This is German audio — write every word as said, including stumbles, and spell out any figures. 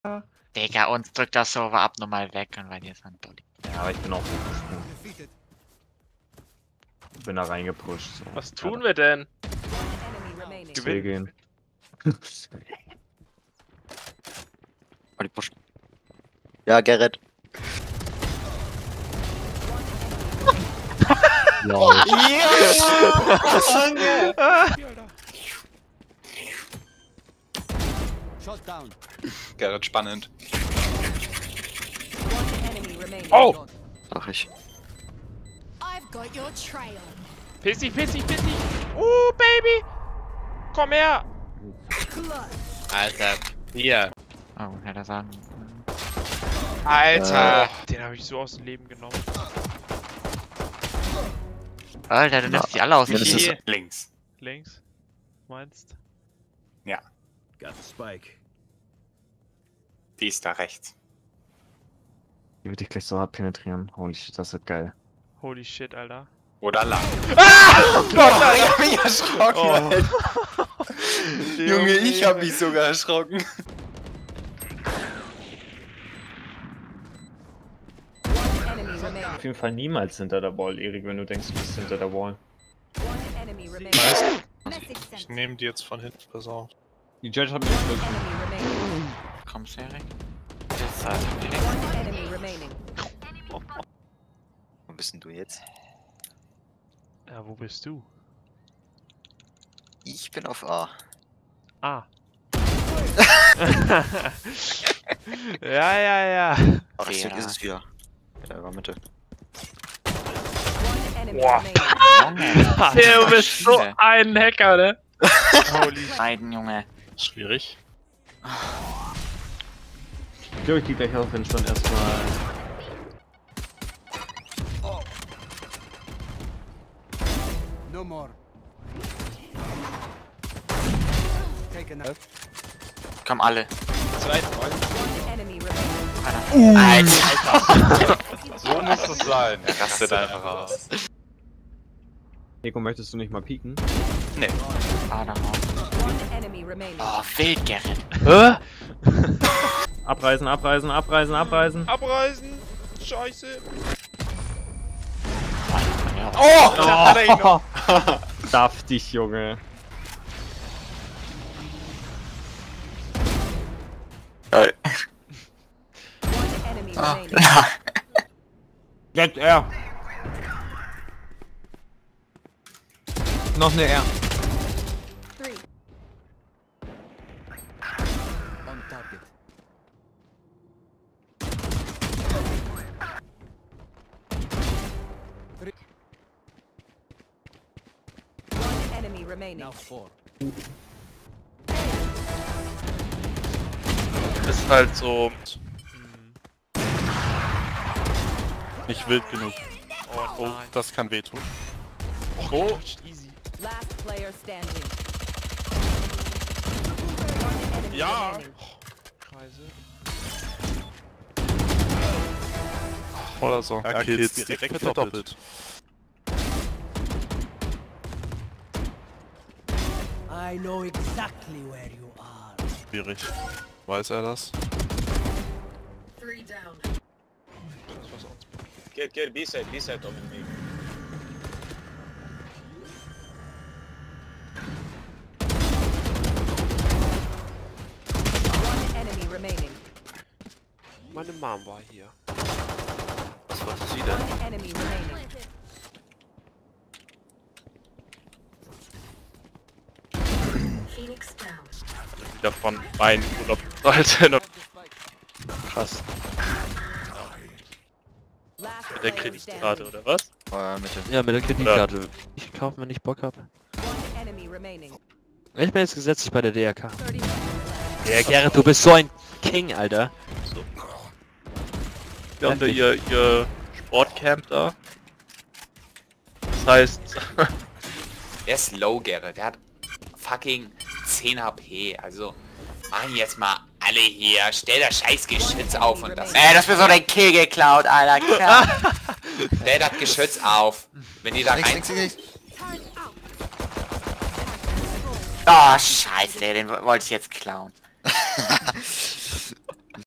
Digga, uns drückt das Server abnormal weg und weil ihr ist ein Dolly. Ja, aber ich bin auch hochgesprungen. Bin da reingepusht. So. Was tun wir denn? C gehen. Oh, die Push. Ja, Gerrit. Lol. Gerrit, spannend. Oh! Sag ich. Pissig, pissig, pissig! Uh, Baby! Komm her! Alter, hier. Oh, hätte er sagen. Alter! Den habe ich so aus dem Leben genommen. Alter, du nimmst die alle aus dem Das ist- Spiel. Links. Links? Meinst? Ja, Got the spike. die ist da rechts. Die würde ich gleich so hart penetrieren. Holy shit, das wird geil. Holy shit, Alter. Oder lang. Oh Gott, Alter! Ich hab mich erschrocken, Oh. Alter. Junge, ich hab mich sogar erschrocken. Auf jeden Fall niemals hinter der Wall, Erik, wenn du denkst, du bist hinter der Wall. Ich nehme die jetzt von hinten, pass auf. Die Judge hat mich gedrückt. Kommst du, Erik? Jetzt also direkt. Wo bist denn du jetzt? Ja, wo bist du? Ich bin auf A. Ah. Ja, ja, ja. Ach, Ja. so ist es wieder. Ja, war Mitte. Boah. Junge, Du bist so ein Hacker, ne? Holy beiden Junge. Schwierig. Ich glaube, ich gehe gleich auf den Stand erstmal. No more. Taken out. Komm alle. Uh. Alter. So muss es sein. Er rastet einfach aus. Nico, möchtest du nicht mal pieken? Nee. Ah, da raus. Oh, wild, Gerrit. Hä? Abreisen, abreisen, abreisen, abreisen. Abreisen! Scheiße! Oh! Da hat er ihn noch. Saftig, Junge. Geil. Jetzt R. Noch eine R. On target. Now four. Ist halt so. Nicht wild genug. Oh, nein. das kann wehtun. Oh, easy. Ja! Kreise. Oder so. Ja, Kills direkt verdoppelt. I know exactly where you are. Schwierig. Weiß er das? Das was uns. Get, get, B-Side, B-Side on me. Meine Mom war hier. Was wollte sie denn? Wieder von meinem Urlaub. Alter, krass. Mit der Kreditkarte oder was? Oh, Mitte. Ja, mit der Kreditkarte. Ich kaufe, wenn ich Bock hab. Ich bin jetzt gesetzlich bei der D R K. Ja, Gerrit, du bist so ein King, Alter. So. Wir haben da ihr, ihr Sportcamp da. Das heißt... Der ist low, Gerrit. Der hat fucking zehn H P. Also, machen jetzt mal alle hier. Stell das scheiß Geschütz auf und das... Ey, das wird so dein Kill geklaut, Alter. Klar. Stell das Geschütz auf. Wenn ihr da rein... Oh, scheiße, den wollte ich jetzt klauen.